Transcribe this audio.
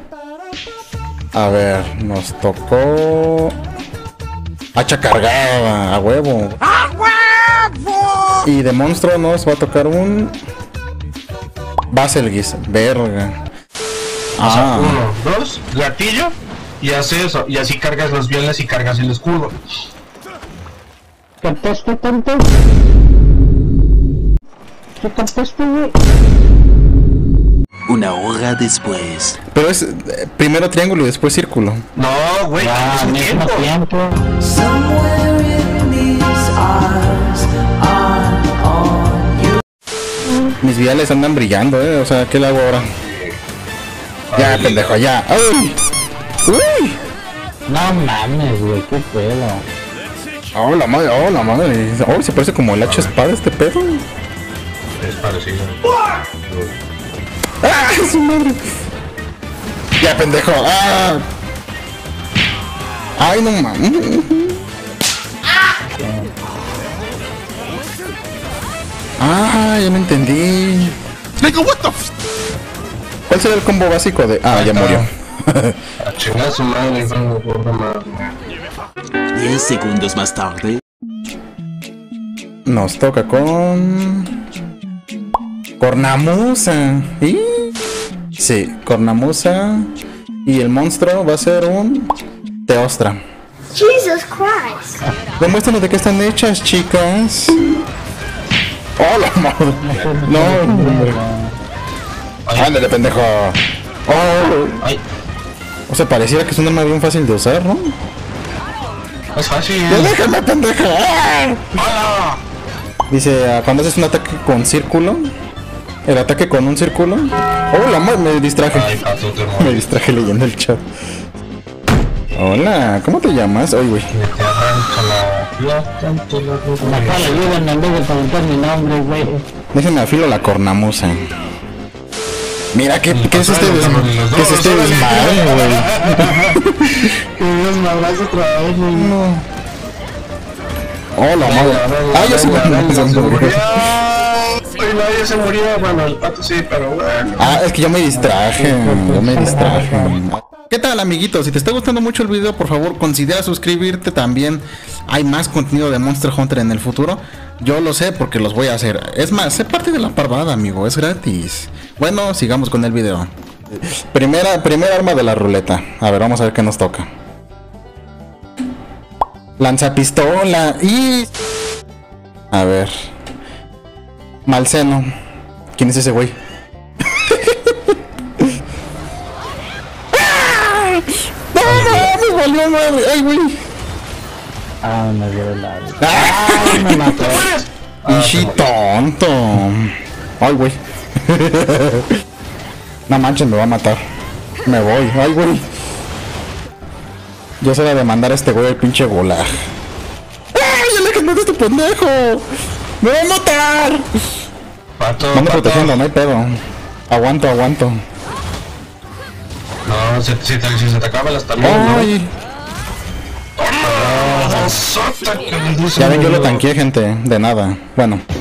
A ver, nos tocó... hacha cargada, a huevo. ¡A huevo! Y de monstruo nos va a tocar un... Baselguis, verga. Ah. 1, 2, gatillo. Y hace eso. Y así cargas los violas y cargas el escudo. ¿Captaste tanto? ¿Qué captaste, güey? Una hora después. Pero es primero triángulo y después círculo. No, güey, Al mismo tiempo. Mis viales andan brillando, o sea, ¿qué le hago ahora? Ya, pendejo, ya. ¡Uy! ¡Uy! No mames, güey, qué pedo. ¡Oh, la madre! ¡Oh, la madre! ¡Oh, se parece como el hacha espada este pedo! Es parecido. ¡Ah, su madre! ¡Ya, pendejo! ¡Ah! ¡Ay, no mames! ¡Ah, ya me entendí! ¿Cuál será el combo básico de...? Ah, ya murió. A chingar su madre, Franco, por la madre. 10 segundos más tarde. Nos toca con... Cornamusa. ¿Y? Sí, Cornamusa. Y el monstruo va a ser un... Teostra. Jesus Christ. Demuéstranos de qué están hechas, chicas. ¡Oh, la madre! No, hombre. Ándale, pendejo. Oh. Ay, O sea, pareciera que es un arma bien fácil de usar, ¿no? es fácil. ¡Déjame, pendejo! ¡Ah! ¡Hala! Dice, cuando haces un ataque con círculo, el ataque con un círculo. ¡Oh, la madre! Me distraje. Ay, pato, te Me muero. distraje leyendo el chat. Hola, ¿cómo te llamas? Ay, güey. Te arranca la plata, tanto la ropa. Acá le ayudan en vez de preguntar mi nombre, güey. Déjenme afilo la cornamusa. Mira, ¿qué es este ¿Qué es este desmadre, güey? Que Dios me abrace otra vez, güey. Oh, la madre. Ah, ya se me Ay, nadie se murió. Bueno, el pato sí, pero bueno. Ah, es que yo me distraje. ¿Qué tal, amiguitos? Si te está gustando mucho el video, por favor considera suscribirte también. Hay más contenido de Monster Hunter en el futuro. Yo lo sé porque los voy a hacer. Es más, sé parte de la parvada, amigo, es gratis. Bueno, sigamos con el video. Primera arma de la ruleta. A ver, vamos a ver qué nos toca. Lanzapistola y... A ver. Malseno. ¿Quién es ese güey? ¡No, me valió madre! ¡Ay, güey! Ah, me dio el lado. Ah, me mató. ¡Ishi tonto! ¡Ay, güey! No manches, me va a matar. Me voy. ¡Ay, güey! Ya se va a demandar a este güey el pinche golag. ¡Ay, aléjame de este pendejo! ¡Me va a matar! Pato, Me ando protegiendo, no hay pedo. Aguanto. No, si se te acaba las también, ¿no? ¡Ay! Ya ven, yo lo tanqueé, gente. De nada. Bueno.